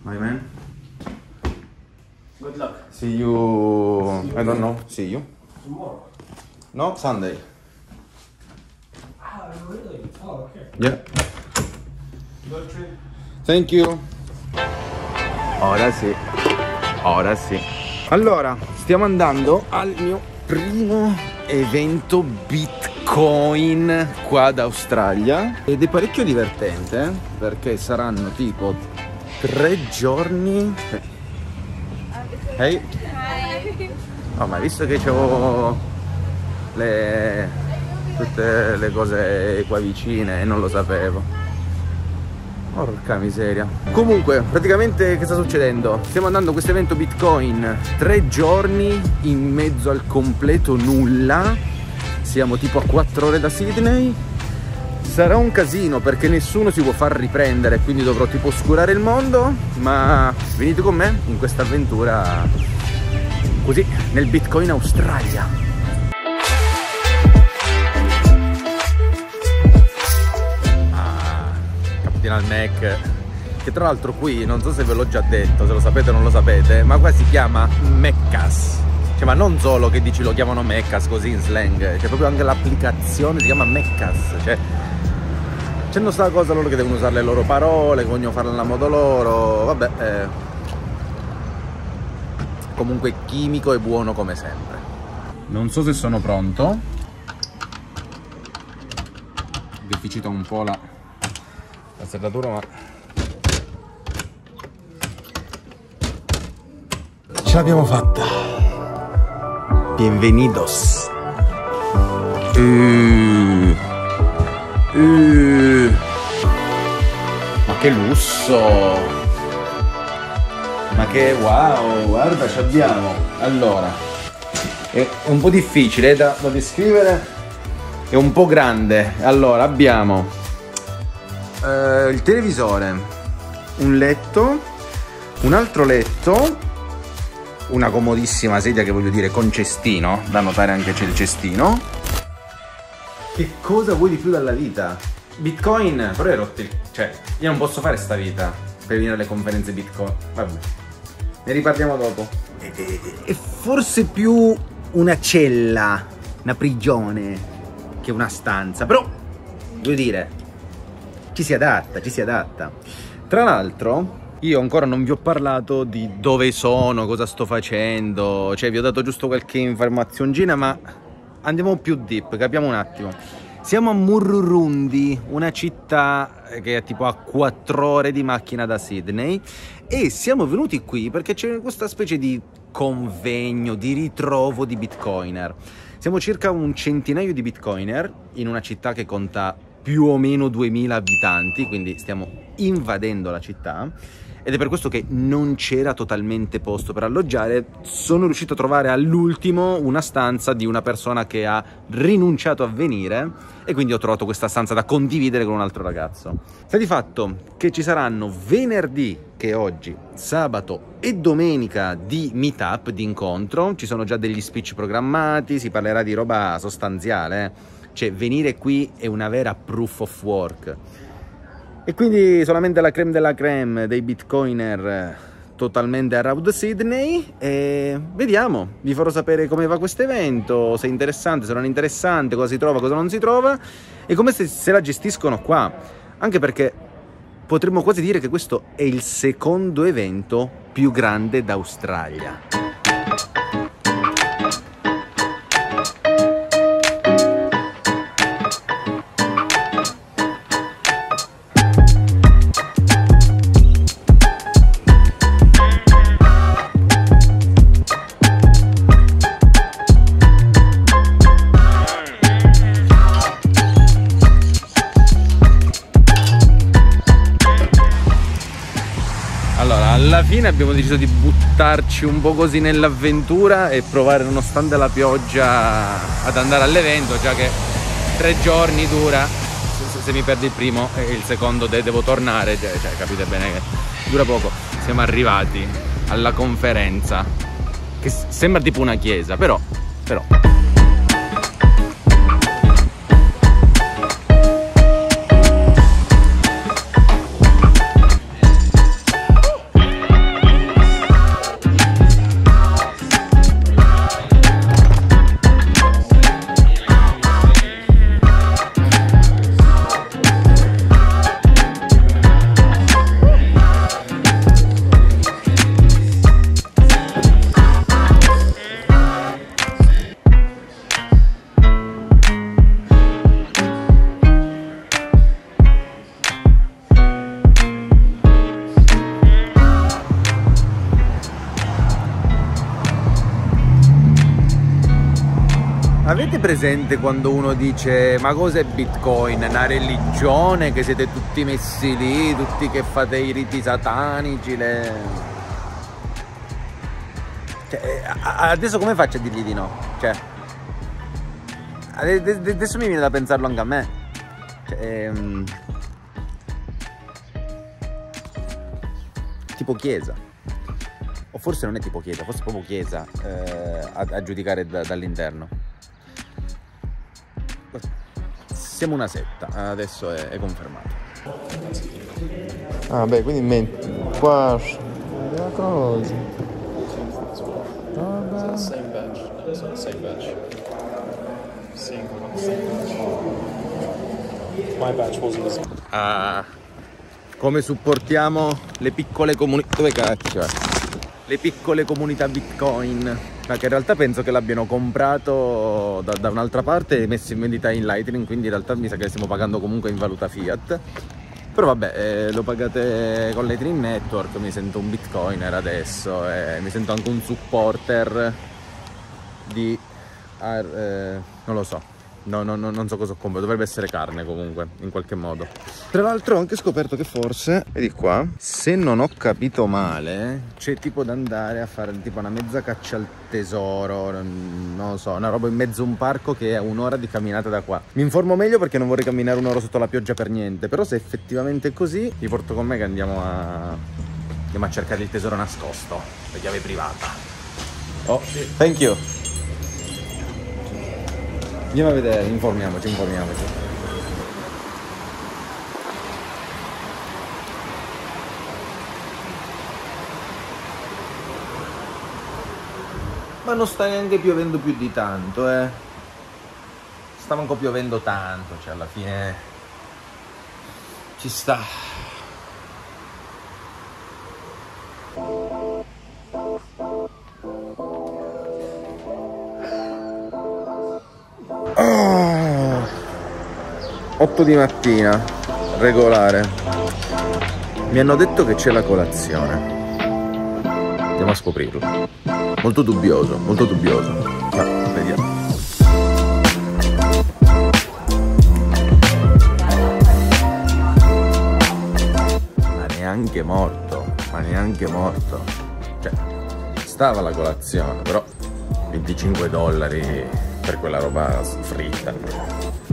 my man. Good luck. See you. I don't know. See you. Tomorrow. No, Sunday. Ah, really? Oh, okay. Yeah. Good trip. Thank you. Ora sì. Ora sì. Allora, stiamo andando al mio primo evento Bitcoin qua d'Australia ed è parecchio divertente perché saranno tipo 3 giorni. Hey. Oh, ma visto che c'ho tutte le cose qua vicine e non lo sapevo. Porca miseria. Comunque, praticamente che sta succedendo? Stiamo andando a questo evento Bitcoin 3 giorni in mezzo al completo nulla. Siamo tipo a 4 ore da Sydney. Sarà un casino perché nessuno si può far riprendere, quindi dovrò tipo oscurare il mondo. Ma venite con me in questa avventura così nel Bitcoin Australia. Al Mac, che tra l'altro qui non so se ve l'ho già detto, se lo sapete o non lo sapete, ma qua si chiama Meccas, cioè, ma non solo che dici lo chiamano Meccas così in slang, c'è proprio anche l'applicazione, si chiama Meccas, cioè c'è non sta cosa loro che devono usare le loro parole, che vogliono farle a modo loro, vabbè, comunque chimico e buono come sempre. Non so se sono pronto, deficita un po' la serratura, ma ce l'abbiamo fatta. Bienvenidos. Ma che lusso, ma che wow, guarda, ci abbiamo. Allora, è un po' difficile da descrivere, è un po' grande. Allora, abbiamo il televisore, un letto, un altro letto, una comodissima sedia che voglio dire con cestino, da notare anche c'è il cestino. Che cosa vuoi di più dalla vita? Bitcoin, però è rotti, cioè io non posso fare sta vita per venire alle conferenze Bitcoin, vabbè, ne riparliamo dopo. È forse più una cella, una prigione che una stanza, però voglio dire ci si adatta, ci si adatta. Tra l'altro io ancora non vi ho parlato di dove sono, cosa sto facendo, cioè vi ho dato giusto qualche informazioncina, ma andiamo più deep, capiamo un attimo. Siamo a Murrurundi, una città che è tipo a 4 ore di macchina da Sydney, e siamo venuti qui perché c'è questa specie di convegno, di ritrovo di bitcoiner. Siamo circa un centinaio di bitcoiner in una città che conta più o meno 2000 abitanti, quindi stiamo invadendo la città ed è per questo che non c'era totalmente posto per alloggiare. Sono riuscito a trovare all'ultimo una stanza di una persona che ha rinunciato a venire e quindi ho trovato questa stanza da condividere con un altro ragazzo. Sta di fatto che ci saranno venerdì, che è oggi, sabato e domenica di meetup, di incontro, ci sono già degli speech programmati, si parlerà di roba sostanziale, cioè venire qui è una vera proof of work. E quindi solamente la creme della creme dei bitcoiner totalmente around Sydney, e vediamo, vi farò sapere come va questo evento, se è interessante, se non è interessante, cosa si trova, cosa non si trova e come se la gestiscono qua, anche perché potremmo quasi dire che questo è il secondo evento più grande d'Australia. Alla fine abbiamo deciso di buttarci un po' così nell'avventura e provare, nonostante la pioggia, ad andare all'evento, già che 3 giorni dura. Se mi perdi il primo e il secondo devo tornare, cioè capite bene che dura poco. Siamo arrivati alla conferenza, che sembra tipo una chiesa, però Avete presente quando uno dice ma cos'è Bitcoin? È una religione, che siete tutti messi lì, tutti che fate i riti satanici, Cioè, adesso come faccio a dirgli di no? Cioè, adesso mi viene da pensarlo anche a me. Cioè, tipo chiesa. O forse non è tipo chiesa, forse è proprio chiesa, a giudicare dall'interno. Siamo una setta, adesso è confermato. Ah beh, quindi metti qua la cosa. Same batch. No, it's not the same batch. My batch wasn't as... Come supportiamo le piccole comunità? Dove cacchio è? Le piccole comunità Bitcoin, ma che in realtà penso che l'abbiano comprato da un'altra parte e messo in vendita in Lightning, quindi in realtà mi sa che stiamo pagando comunque in valuta fiat. Però vabbè, lo pagate con Lightning Network, mi sento un Bitcoiner adesso e mi sento anche un supporter di... non lo so. No, non so cosa ho comprato, dovrebbe essere carne comunque, in qualche modo. Tra l'altro ho anche scoperto che forse, vedi qua, se non ho capito male, c'è tipo da andare a fare tipo una mezza caccia al tesoro, non lo so, una roba in mezzo a un parco che è un'ora di camminata da qua. Mi informo meglio perché non vorrei camminare un'ora sotto la pioggia per niente, però se effettivamente è così, vi porto con me che andiamo a cercare il tesoro nascosto, la chiave privata. Oh, thank you. Andiamo a vedere, informiamoci. Ma non sta neanche piovendo più di tanto, Sta manco piovendo tanto, cioè alla fine ci sta. Oh, 8 di mattina, regolare. Mi hanno detto che c'è la colazione. Andiamo a scoprirlo. Molto dubbioso, ma vediamo. Ma neanche morto. Cioè, stava la colazione, però $25 per quella roba fritta.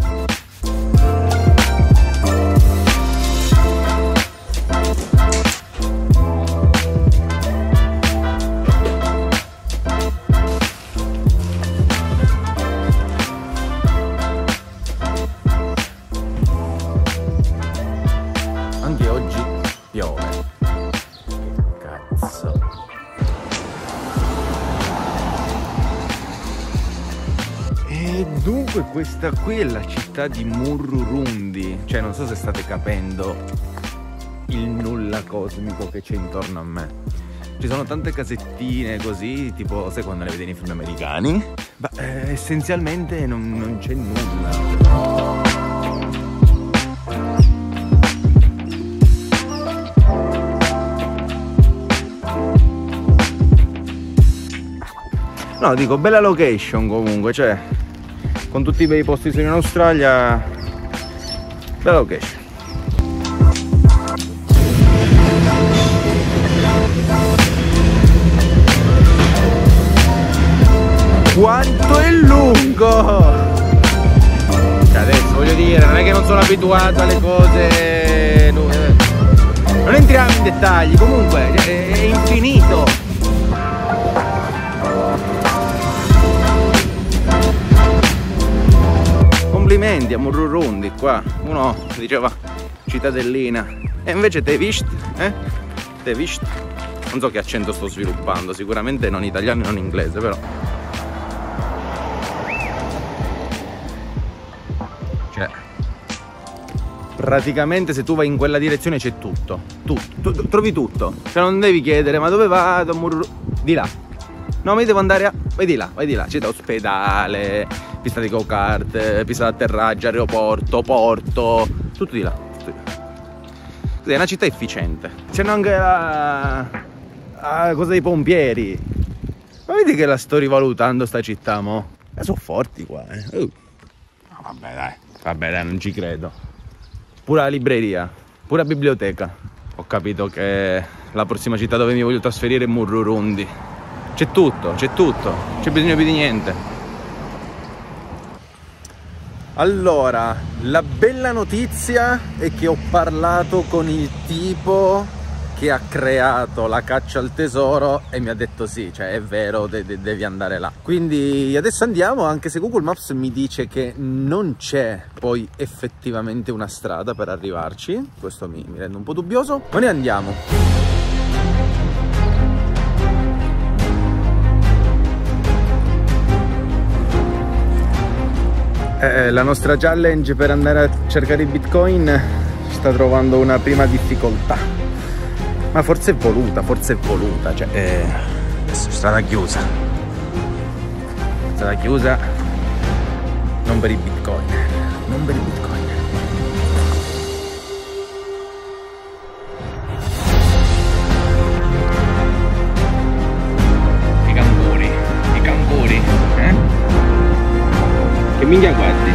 Anche oggi piove. Cazzo. E dunque questa qui è la città di Murrurundi. Cioè non so se state capendo il nulla cosmico che c'è intorno a me. Ci sono tante casettine così, tipo sai quando le vedi nei film americani? Ma essenzialmente non c'è nulla. No, dico, bella location comunque, cioè, con tutti i bei posti in Australia, bella location. Quanto è lungo! Cioè adesso voglio dire, non è che non sono abituato alle cose, non entriamo in dettagli, comunque è infinito. Complimenti a Murrurundi qua, uno diceva cittadellina e invece te vist, te vist, non so che accento sto sviluppando, sicuramente non italiano e non inglese, però cioè praticamente se tu vai in quella direzione c'è tutto, trovi tutto, cioè non devi chiedere ma dove vado, di là, no mi devo andare a, vai di là, c'è da ospedale, pista di go-kart, pista d'atterraggio, aeroporto, porto, tutto di là. È una città efficiente. C'è anche la cosa dei pompieri. Ma vedi che la sto rivalutando sta città, mo? Ma sono forti qua, No, vabbè dai, non ci credo. Pure la libreria, pure la biblioteca. Ho capito che la prossima città dove mi voglio trasferire è Murrurundi. C'è tutto, c'è bisogno più di niente. Allora, la bella notizia è che ho parlato con il tipo che ha creato la caccia al tesoro e mi ha detto sì, cioè è vero, devi andare là. Quindi adesso andiamo, anche se Google Maps mi dice che non c'è poi effettivamente una strada per arrivarci. Questo mi rende un po' dubbioso, ma ne andiamo. La nostra challenge per andare a cercare i bitcoin sta trovando una prima difficoltà, ma forse è voluta, cioè adesso è strada chiusa, non per i bitcoin, i canguri, Che minchia guardi?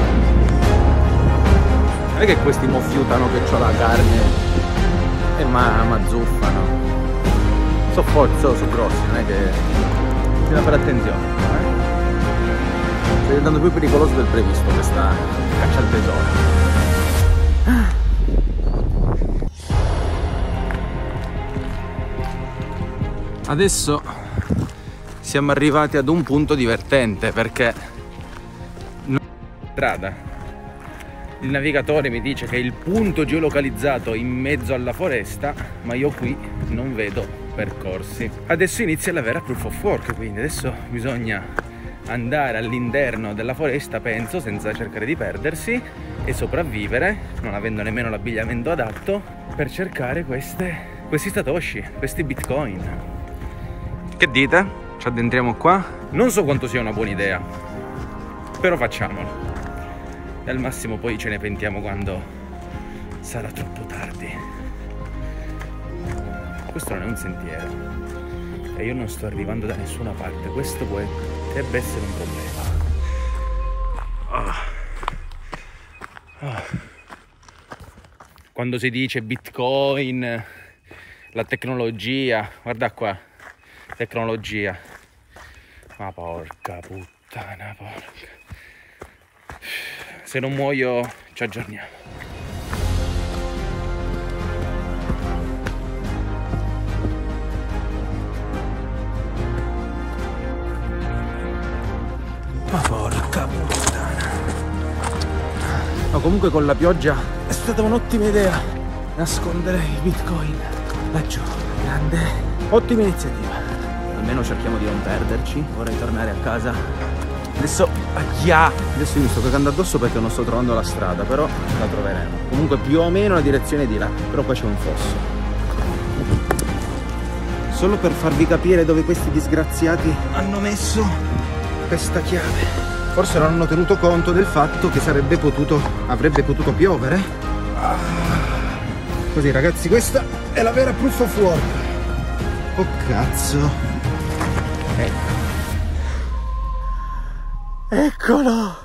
Non è che questi mo fiutano che c'ho la carne e ma zuffano. So forti, sono grossi, non è che bisogna fare attenzione. Sta diventando più pericoloso del previsto questa caccia al tesoro. Adesso siamo arrivati ad un punto divertente perché il navigatore mi dice che è il punto geolocalizzato in mezzo alla foresta, ma io qui non vedo percorsi. Adesso inizia la vera proof of work, quindi adesso bisogna andare all'interno della foresta, penso, senza cercare di perdersi e sopravvivere, non avendo nemmeno l'abbigliamento adatto, per cercare questi satoshi, questi bitcoin. Che dite? Ci addentriamo qua? Non so quanto sia una buona idea, però facciamolo. E al massimo poi ce ne pentiamo quando sarà troppo tardi. Questo non è un sentiero e io non sto arrivando da nessuna parte. Questo potrebbe essere un problema. Quando si dice bitcoin, la tecnologia, guarda qua, tecnologia, ma porca puttana, porca. Se non muoio ci aggiorniamo. Ma porca puttana. No, comunque con la pioggia è stata un'ottima idea nascondere i bitcoin laggiù. Grande, ottima iniziativa. Almeno cerchiamo di non perderci. Vorrei tornare a casa. Adesso io mi sto cagando addosso perché non sto trovando la strada, però la troveremo. Comunque più o meno la direzione è di là, però qua c'è un fosso. Solo per farvi capire dove questi disgraziati hanno messo questa chiave. Forse non hanno tenuto conto del fatto che avrebbe potuto piovere. Così ragazzi, questa è la vera proof of work. Oh cazzo. Eccolo.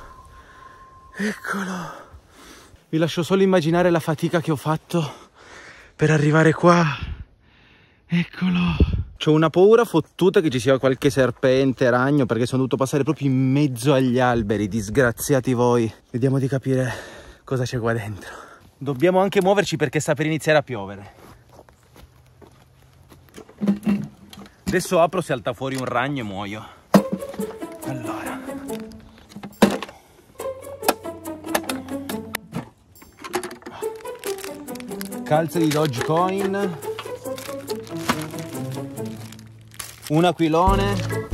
Vi lascio solo immaginare la fatica che ho fatto per arrivare qua. Eccolo. C'ho una paura fottuta che ci sia qualche serpente, ragno, perché sono dovuto passare proprio in mezzo agli alberi, disgraziati voi. Vediamo di capire cosa c'è qua dentro. Dobbiamo anche muoverci perché sta per iniziare a piovere. Adesso apro, salta fuori un ragno e muoio. Allora. Calze di Dogecoin, un aquilone,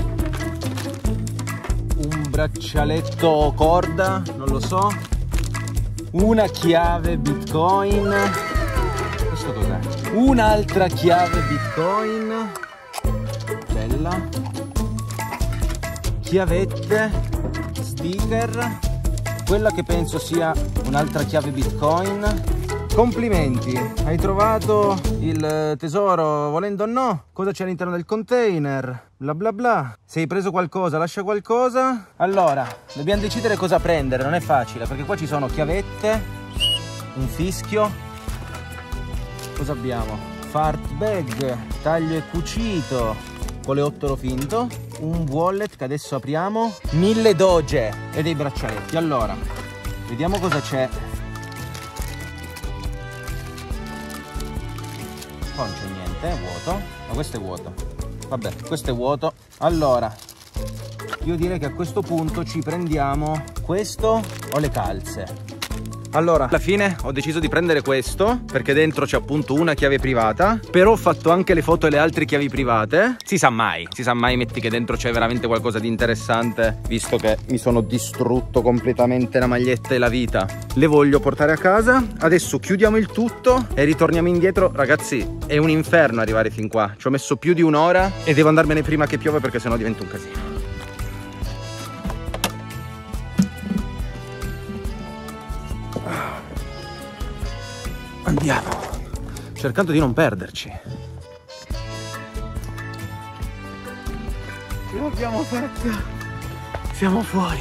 un braccialetto corda, non lo so, una chiave bitcoin, questo cos'è? Un'altra chiave bitcoin, bella, chiavette, sticker, quella che penso sia un'altra chiave bitcoin. complimenti, hai trovato il tesoro volendo o no, cosa c'è all'interno del container, bla bla bla, se hai preso qualcosa lascia qualcosa. Allora, dobbiamo decidere cosa prendere, non è facile perché qua ci sono chiavette, un fischio, cosa abbiamo? Fart bag, taglio e cucito, coleottero finto, un wallet che adesso apriamo, 1000 doge e dei braccialetti. Allora, vediamo cosa c'è. Qua non c'è niente, è vuoto. Ma questo è vuoto. Vabbè, questo è vuoto. Allora, io direi che a questo punto ci prendiamo questo o le calze. Allora, alla fine ho deciso di prendere questo perché dentro c'è appunto una chiave privata, però ho fatto anche le foto e le altre chiavi private. Si sa mai, metti che dentro c'è veramente qualcosa di interessante, visto che mi sono distrutto completamente la maglietta e la vita. Le voglio portare a casa. Adesso chiudiamo il tutto e ritorniamo indietro. Ragazzi, è un inferno arrivare fin qua. Ci ho messo più di un'ora e devo andarmene prima che piove perché sennò diventa un casino. Andiamo, cercando di non perderci. Ce l'abbiamo fatta, siamo fuori.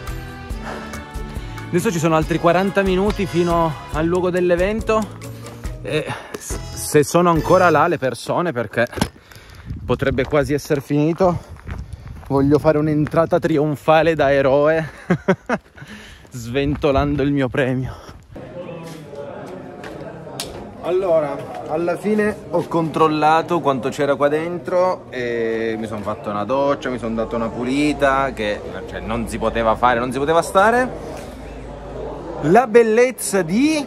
Adesso ci sono altri 40 minuti fino al luogo dell'evento e se sono ancora là le persone, perché potrebbe quasi essere finito, voglio fare un'entrata trionfale da eroe sventolando il mio premio. Allora, alla fine ho controllato quanto c'era qua dentro e mi sono fatto una doccia, mi sono dato una pulita che cioè, non si poteva fare, non si poteva stare. La bellezza di...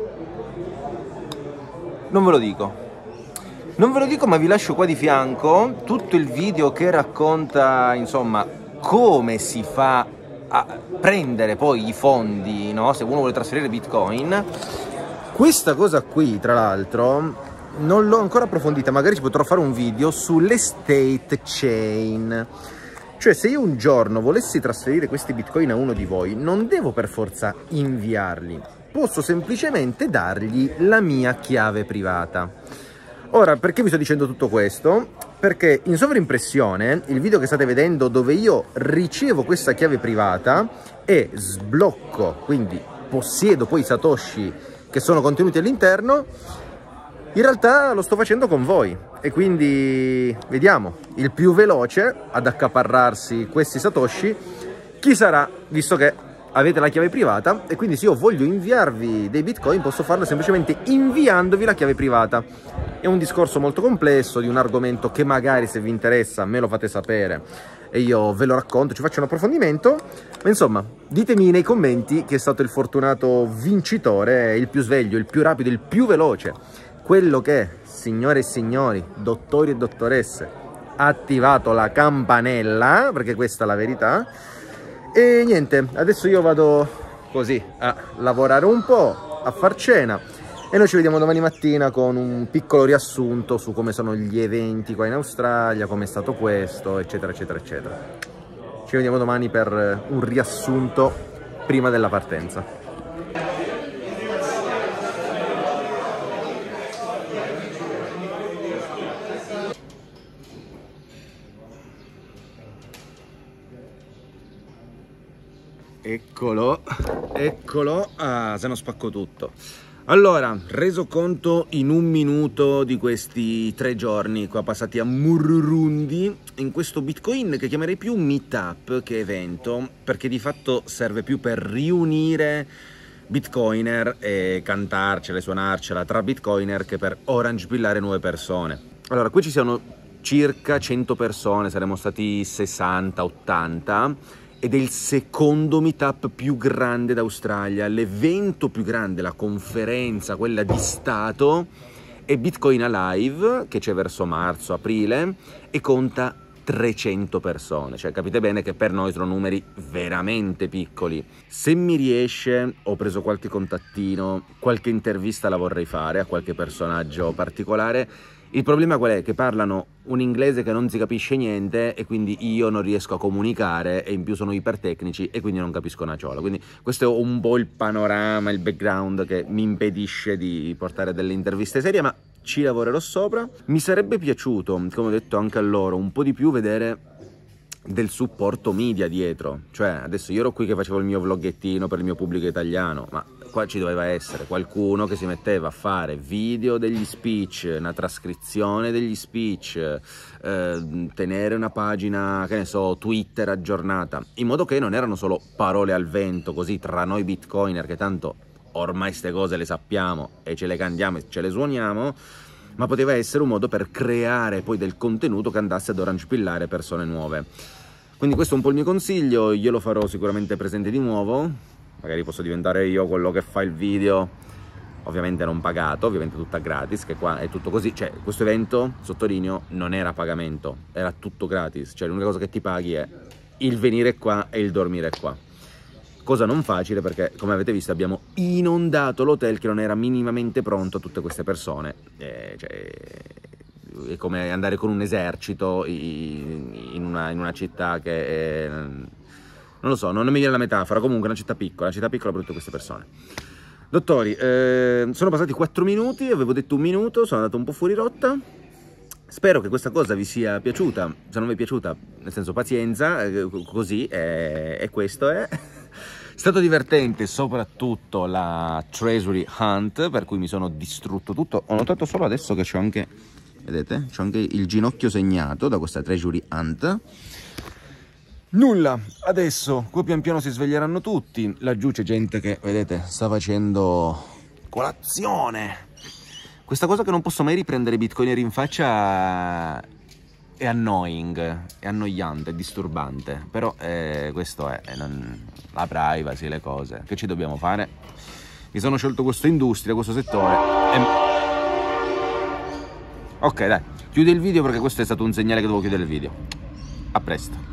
non ve lo dico, ma vi lascio qua di fianco tutto il video che racconta, insomma, come si fa a prendere poi i fondi, no? Se uno vuole trasferire Bitcoin. Questa cosa qui, tra l'altro, non l'ho ancora approfondita, magari ci potrò fare un video sull'estate chain. Cioè, se io un giorno volessi trasferire questi Bitcoin a uno di voi, non devo per forza inviarli, posso semplicemente dargli la mia chiave privata. Ora, perché vi sto dicendo tutto questo? Perché in sovraimpressione, il video che state vedendo dove io ricevo questa chiave privata e sblocco, quindi possiedo poi i Satoshi che sono contenuti all'interno, in realtà lo sto facendo con voi e quindi vediamo il più veloce ad accaparrarsi questi Satoshi chi sarà, visto che avete la chiave privata e quindi se io voglio inviarvi dei Bitcoin posso farlo semplicemente inviandovi la chiave privata. È un discorso molto complesso di un argomento che magari se vi interessa me lo fate sapere e io ve lo racconto, ci faccio un approfondimento, ma insomma ditemi nei commenti chi è stato il fortunato vincitore, il più sveglio, il più rapido, il più veloce, quello che, signore e signori, dottori e dottoresse, ha attivato la campanella, perché questa è la verità. E niente, adesso io vado così a lavorare un po', a far cena e noi ci vediamo domani mattina con un piccolo riassunto su come sono gli eventi qua in Australia, come è stato questo, eccetera eccetera eccetera. Ci vediamo domani per un riassunto prima della partenza. Eccolo, eccolo, ah, se no spacco tutto. Allora, reso conto in un minuto di questi 3 giorni qua passati a Murrurundi, in questo Bitcoin che chiamerei più meetup che evento, perché di fatto serve più per riunire Bitcoiner e cantarcela, suonarcela tra Bitcoiner che per orange pillare nuove persone. Allora, qui ci sono circa 100 persone, saremo stati 60-80, ed è il secondo meetup più grande d'Australia, l'evento più grande, la conferenza, quella di Stato, è Bitcoin Alive, che c'è verso marzo-aprile, e conta 300 persone, cioè capite bene che per noi sono numeri veramente piccoli. Se mi riesce, ho preso qualche contattino, qualche intervista la vorrei fare a qualche personaggio particolare, Il problema qual è? Che parlano un inglese che non si capisce niente e quindi io non riesco a comunicare e in più sono ipertecnici e quindi non capisco una ciola. Quindi questo è un po' il panorama, il background che mi impedisce di portare delle interviste serie, ma ci lavorerò sopra. Mi sarebbe piaciuto, come ho detto anche a loro, un po' di più vedere del supporto media dietro. Cioè, adesso io ero qui che facevo il mio vloggettino per il mio pubblico italiano, ma qua ci doveva essere qualcuno che si metteva a fare video degli speech, una trascrizione degli speech, tenere una pagina, che ne so, Twitter aggiornata, in modo che non erano solo parole al vento, così tra noi bitcoiner, che tanto ormai ste cose le sappiamo e ce le cantiamo e ce le suoniamo, ma poteva essere un modo per creare poi del contenuto che andasse ad orange pillare persone nuove. Quindi questo è un po' il mio consiglio, io lo farò sicuramente presente di nuovo. Magari posso diventare io quello che fa il video, ovviamente non pagato, ovviamente tutta gratis, che qua è tutto così. Cioè, questo evento, sottolineo, non era a pagamento, era tutto gratis. Cioè, l'unica cosa che ti paghi è il venire qua e il dormire qua. Cosa non facile perché, come avete visto, abbiamo inondato l'hotel che non era minimamente pronto a tutte queste persone. Cioè, è come andare con un esercito in una città che è... Non lo so, non mi viene la metafora, comunque una città piccola per tutte queste persone. Dottori, sono passati 4 minuti, avevo detto 1 minuto, sono andato un po' fuori rotta. Spero che questa cosa vi sia piaciuta, se non vi è piaciuta, nel senso pazienza, così, e questo è. È stato divertente, soprattutto la Treasury Hunt, per cui mi sono distrutto tutto. Ho notato solo adesso che c'ho anche, vedete, c'ho anche il ginocchio segnato da questa Treasury Hunt. Nulla, adesso qua pian piano si sveglieranno tutti, laggiù c'è gente che, vedete, sta facendo colazione. Questa cosa che non posso mai riprendere i bitcoiner in faccia è annoying, è annoiante, è disturbante, però questo è la privacy, le cose, che ci dobbiamo fare? Mi sono scelto questa industria, questo settore Ok, dai, chiudi il video perché questo è stato un segnale che devo chiudere il video. A presto.